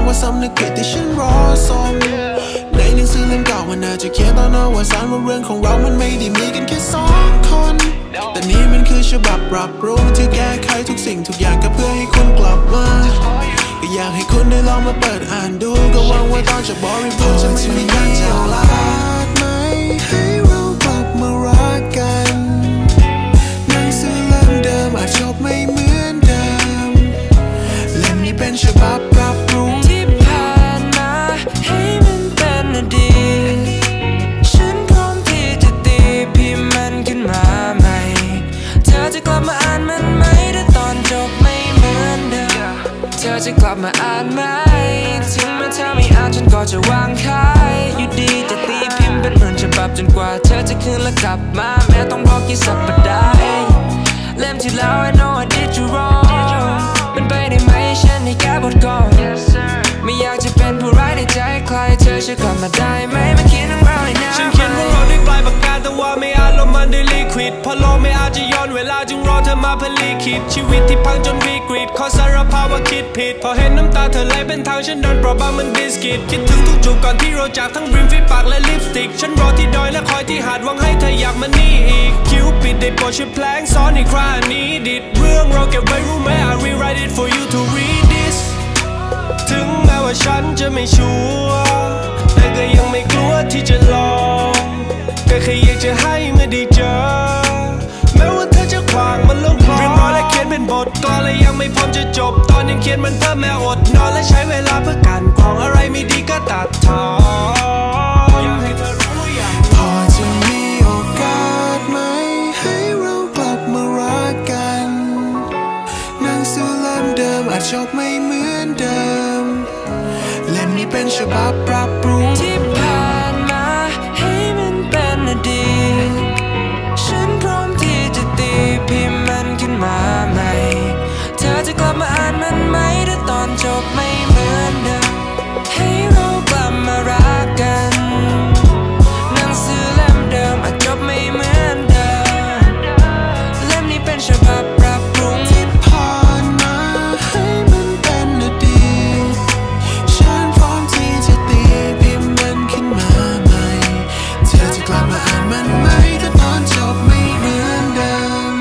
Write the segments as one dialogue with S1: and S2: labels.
S1: ว่าสำนึกผิดที่ฉันรอส่งในหนังสือเล่มเก่ามันอาจจะเขียนตอนอวสานว่าเรื่องของเรามันไม่ได้มีกันแค่2 คนแต่นี่มันคือฉบับปรับปรุงที่แก้ไขทุกสิ่งทุกอย่างก็เพื่อให้คุณกลับมาก็อยากให้คุณได้ลองมาเปิดอ่านดูก็หวังว่าตอนจะบริบูรณ์จะไม่มีการเจ้าลาดไหมให้เรากลับมารักกันหนังสือเล่มเดิมอาจจบไม่เหมือนเดิมเล่มนี้เป็นฉบับปรับปรุง
S2: ที่ผ่านมาให้มันเป็นอดีตฉันพร้อมที่จะตีพิมพ์มันขึ้นมาใหม่เธอจะกลับมาอ่านมันไหมถ้าตอนจบไม่เหมือนเดิมเธอจะกลับมาอ่านไหมถึงแม้เธอไม่อ่านฉันก็จะวางขายอยู่ดีจะตีพิมพ์เป็นเหมือนฉบับจนกว่าเธอจะคืนและกลับมาแม้ต้องรอกี่สัปดาห์เล่มที่แล้ว I know I did you wrong เป็นไปได้ไหมฉันให้แก้บทก่อนไม่อยากจะเป็นผู้ร้ายในใจใครเธอจะกลับมาได้ไหมมาเขียนเรื่องราวในหน้าฉันเขียนเรื่องราวด้วยปลายปากกาแต่ว่าไม่อาจลบมันด้วยลิควิดเพราะโลกไม่อาจจะย้อนเวลาจึงรอเธอมาเพื่อลิขิตชีวิตที่พังจนวิกฤตขอสารภาพว่าคิดผิดพอเห็นน้ำตาเธอไหลเป็นทางฉันโดนเปราะบางมันบิสกิตคิดถึงทุกจูบก่อนที่เราจากทั้งริมฝีปากและลิปสติกฉันรอที่ดอยและคอยที่หาดหวังให้เธออยากมานี่อีกคิวปิดได้โปรดช่วยแพลงซ้อนอีกครานี้ดิดเรื่องเราเก็บไว้รู้ไหม I rewrite it for you to read this ถึงแม้ว่าฉันจะไม่ชัวร์แต่ก็ยังไม่กลัวที่จะลองก็แค่อยากจะให้เมื่อได้เจอแม้ว่าเธอจะขวางมันลงคลอเรียบร้อยและเขียนเป็นบทกลอนและยังไม่พร้อมจะจบตอนยังเขียนมันเพิ่มแม้อดนอนและใช้เวลาเพื่อการกรองอะไรไม่ดีก็ตัดทอนอยากให้เธอรู้อย่างพอจะมีโอกาสไหมให้เรากลับมารักกันหนังสือเล่มเดิมอาจจบไม่เหมือนเดิมเล่มนี้เป็นฉบับปรับปรุงที่ผ่านมาให้มันเป็นอดีตฉันพร้อมที่จะตีพิมพ์มันขึ้นมาใหม่เธอจะกลับมาอ่านมันไหมถ้าตอนจบไม่เหมือนเดิมให้เรากลับมารักกันหนังสือเล่มเดิมอาจจบไม่เหมือนเดิมเล่มนี้เป็นฉบับปรับปรุงที่ผ่านมาให้มันเป็นอดีตฉันพร้อมที่จะตีพิมพ์มันขึ้นมาใหม่เธอจะกลับมาอ่านมันไหมถ้าตอนจบไม่เหมือนเดิม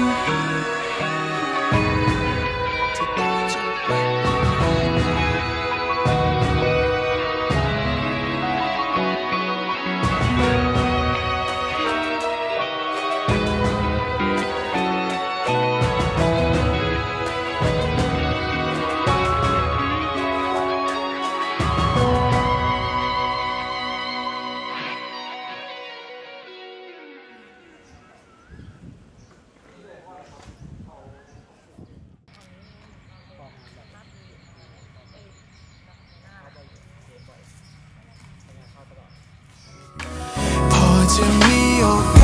S2: พอจะมีโอกาส